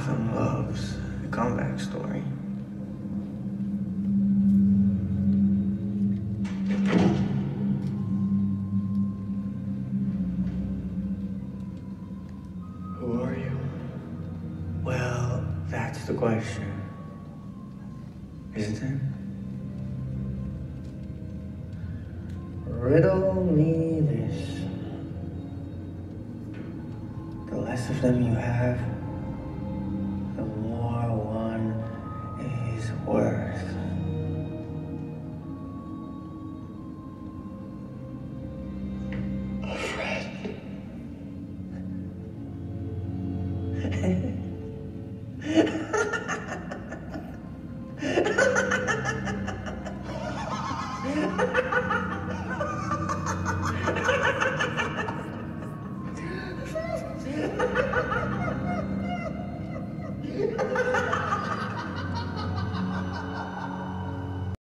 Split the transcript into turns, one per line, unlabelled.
Gotham loves a comeback story. Who are you? Well, that's the question, isn't it? Riddle me this. The less of them you have, the more one is worth. A friend. Ha ha ha!